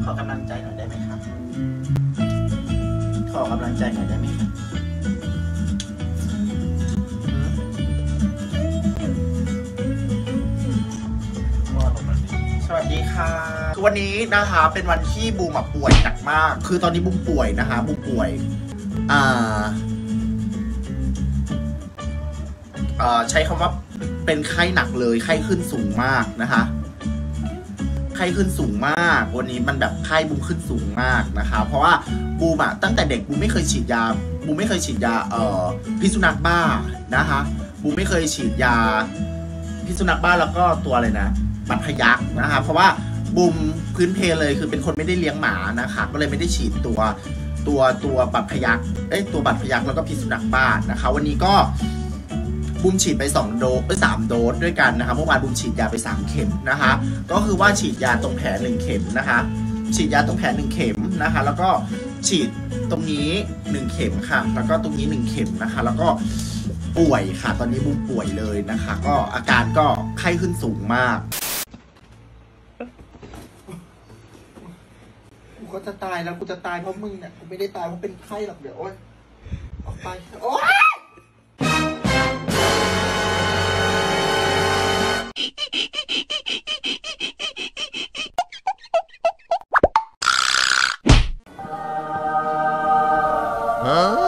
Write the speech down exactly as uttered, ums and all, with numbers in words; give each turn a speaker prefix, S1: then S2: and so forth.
S1: ขอกำลังใจหน่อยได้ไหมครับขอกำลังใจหน่อยได้ไหมครับสวัสดีค่ะวันนี้นะคะเป็นวันที่บูมป่วยหนักมากคือตอนนี้บูมป่วยนะคะบูมป่วยอ่าอ่าใช้คำว่าเป็นไข้หนักเลยไข้ขึ้นสูงมากนะคะไข้ขึ้นสูงมากวันนี้มันแบบไข้บูมขึ้นสูงมากนะคะเพราะว่าบูมอะตั้งแต่เด็กบูมไม่เคยฉีดยาบูมไม่เคยฉีดยาเอ่อพิษสุนัขบ้านะคะบูมไม่เคยฉีดยาพิษสุนัขบ้าแล้วก็ตัวอะไรนะบัตรพยักนะคะเพราะว่าบูมพื้นเพเลยคือเป็นคนไม่ได้เลี้ยงหมานะคะก็เลยไม่ได้ฉีดตัวตัวตัวบัตรพยักเอ้ยตัวบัตรพยักแล้วก็พิษสุนัขบ้านะคะวันนี้ก็บูมฉีดไปสองโดสไปสามโดสด้วยกันนะคะเมื่อวานบูมฉีดยาไปสามเข็มนะคะก็คือว่าฉีดยาตรงแผลหนึ่งเข็มนะคะฉีดยาตรงแผลหนึ่งเข็มนะคะแล้วก็ฉีดตรงนี้หนึ่งเข็มค่ะแล้วก็ตรงนี้หนึ่งเข็มนะคะแล้วก็ป่วยค่ะตอนนี้บูมป่วยเลยนะคะก็อาการก็ไข้ขึ้นสูงมากกูก็จะตายแล้วกูจะตายเพราะมึงเนี่ยกูไม่ได้ตายเพราะเป็นไข้หรอกเดี๋ยวโอ๊ยออกไปโอ๊ย
S2: Huh?